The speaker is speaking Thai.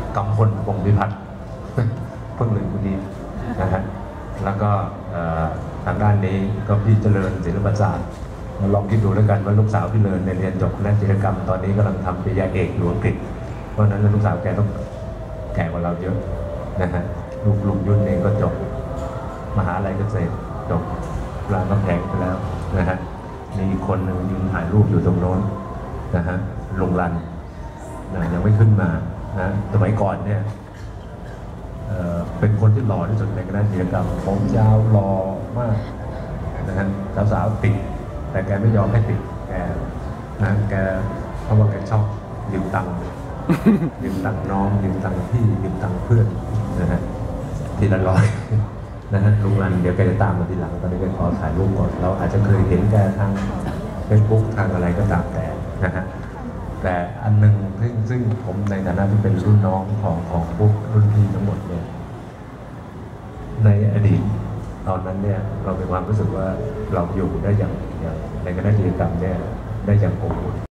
กำพลวงศ์พิพัฒน์เพิ่งลืมคนนี้นะฮะแล้วก็ทางด้านนี้ก็พี่เจริญศิลปศาสตร์ลองคิดดูแล้วกันว่าลูกสาวพี่เจริญในเรียนจบคณะจิตรกรรมตอนนี้กำลังทำปริญญาเอกอยู่อังกฤษเพราะฉะนั้นลูกสาวแกต้องแก่กว่าเราเยอะนะฮะลูกยุ่นเองก็จบมหาลัยเกษตรจบรามคำแหงไปแล้วนะฮะมีอีกคนหนึ่งยืนถ่ายรูปอยู่ตรงโน้นนะฮะลุงรันยังไม่ขึ้นมานะสมัยก่อนเนี่ยเป็นคนที่หล่อที่สุดในคณะจิตรกรรมผมยาวหล่อมากนะฮะสาวๆติดแต่แกไม่ยอมให้ติดแกนะแกเพราะว่าแกชอบยืมตังค์ยืมตังค์น้องยืมตังค์พี่ยืมตังค์เพื่อนนะฮะทีละร้อยนะฮะลุงรันเดี๋ยวแกจะตามมาทีหลังตอนนี้แกขอถ่ายรูปก่อนเราอาจจะเคยเห็นแกทางFacebookทางอะไรก็ตามแต่นะฮะแต่อันหนึ่งซึ่งผมในฐานะที่เป็นรุ่นน้องของพวกรุ่นพี่ทั้งหมดเนี่ยในอดีตตอนนั้นเนี่ยเรามีความรู้สึกว่าเราอยู่ได้อย่างในคณะกิจกรรมเนี่ยได้อย่างอบอุ่น